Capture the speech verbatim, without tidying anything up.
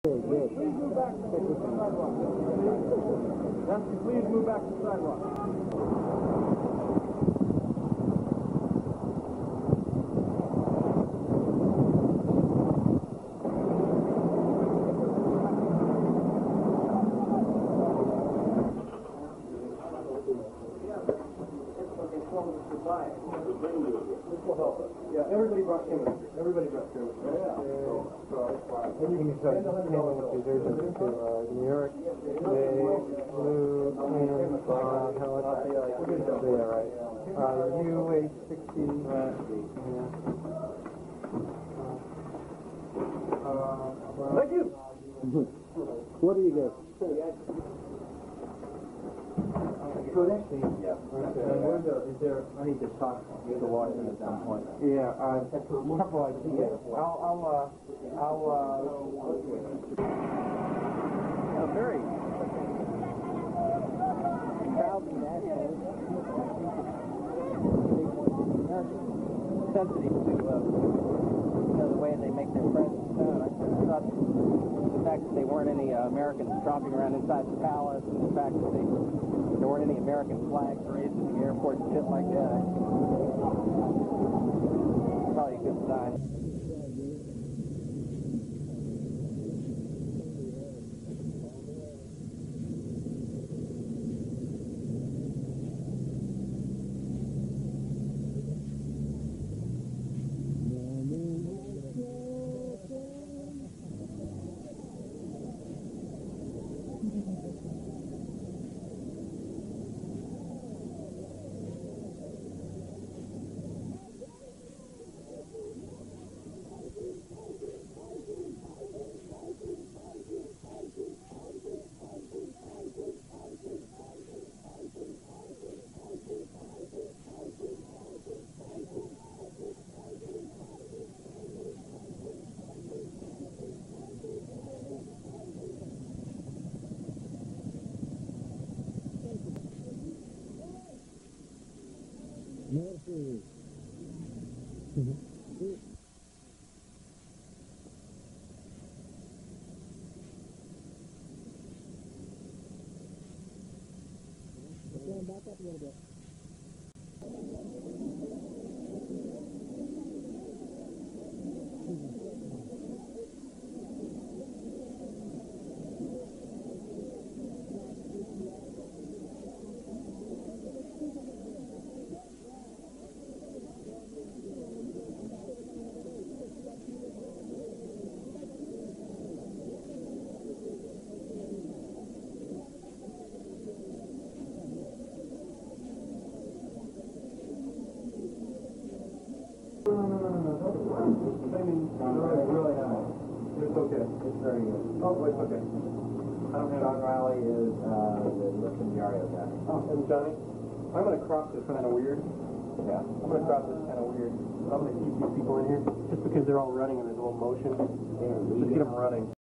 Good. Please move back to the sidewalk. Nancy, please move back to the sidewalk. This will help us. Yeah, everybody brought cameras. Everybody brought cameras. Yeah. And you can start handling with these urgents to uh, New York, they flew in uh, helicopter. Yeah, right. Uh, U H sixty. Yeah. Uh, Thank you. what do you get? So actually, yeah. Okay. Is there, I need to talk to Washington at some point. Yeah, uh, couple ideas. I'll, I'll, uh, I'll, uh... A very proud nationalist, sensitive to uh, you know, the way they make their presence known. I thought the fact that they weren't any uh, Americans tromping around inside the palace, and the fact that they there weren't any American flags raised in the airport and shit like that. Probably a good sign. Merci. Back up a little bit. Really nice. It's okay. It's very good. Oh, it's okay. John Riley is uh, the Lipton Diario guy. Oh, and Johnny, I'm going to crop this kind of weird. Yeah. I'm going to crop this kind of weird. I'm going to keep these people in here just because they're all running and there's a little motion. Just get them running.